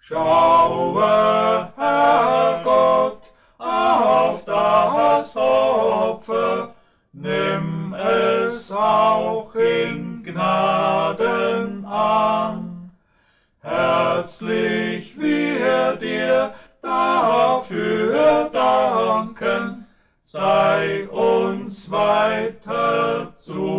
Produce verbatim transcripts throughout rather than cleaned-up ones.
Schaue, Herrgott, auf das Opfer, nimm es auch in Gnaden an. Herzlich wir dir dafür danken, sei uns weiter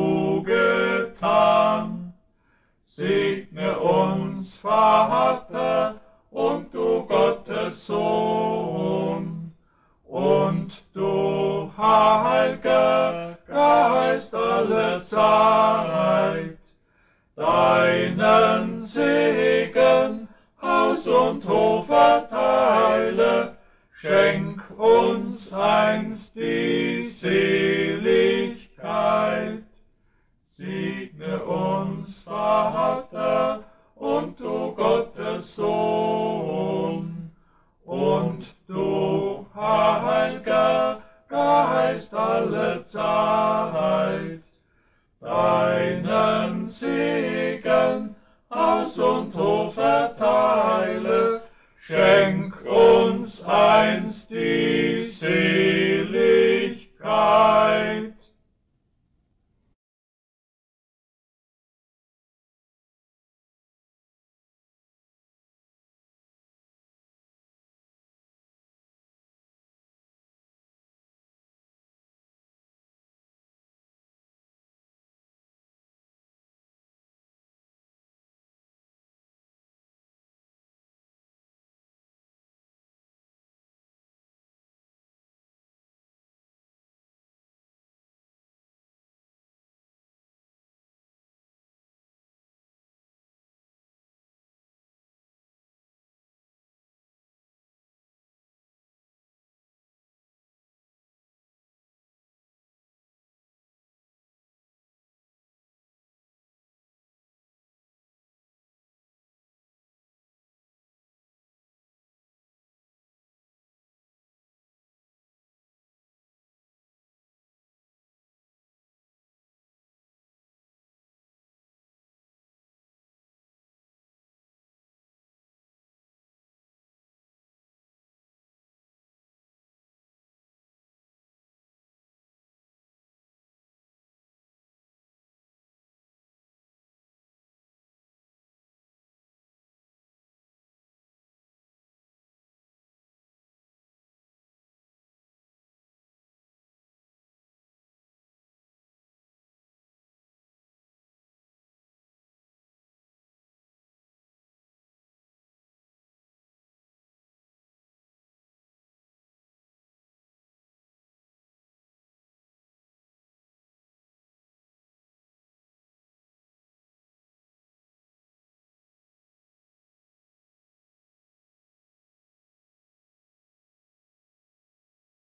zugetan. Segne uns, Vater, und du Gottes Sohn, und du Heiliger Geist alle Zeit, deinen Segen Haus und Hof verteile, schenk uns einst die Seligkeit. Segne uns, Vater, und du Gottes Sohn, und du Heiliger Geist alle Zeit, deinen Segen Haus und Hof verteile,